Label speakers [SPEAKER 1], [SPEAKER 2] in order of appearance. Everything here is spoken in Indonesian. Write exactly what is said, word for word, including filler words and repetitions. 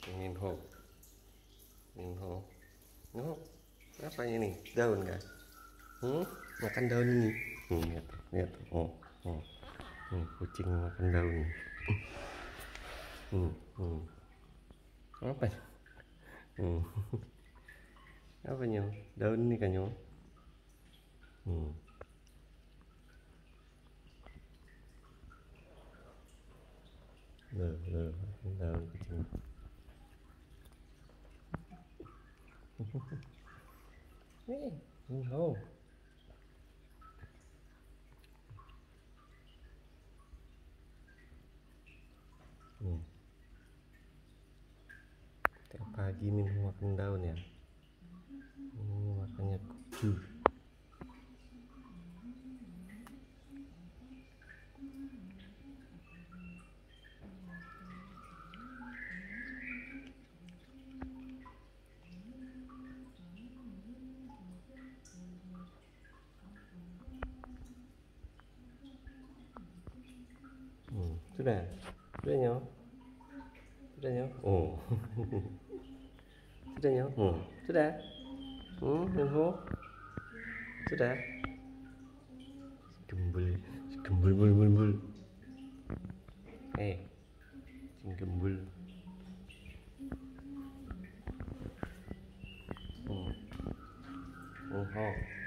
[SPEAKER 1] Minho, Minho, Minho, apa ini? Daun kah? Hmm? Makan daun ini. Hmm, lihat, lihat. Oh, oh. Hmm, kucing makan daun. Hmm, hmm. Apa? Hmm. Apa nyo? Daun ini kan nyo? Hmm. Loh, loh, daun kucing. Nih, Minho. Hmm. Tiap pagi Minho makan daun ya. Hmm, makanya kucu. Hmm. Sudah, sudah nyo, sudah nyo. Oh, sudah nyo. Hmm. Sudah. Hmm, Minho. Sudah. Gembul, gembul, bul, bul, bul. Eh, cing gembul. Hmm. Minho.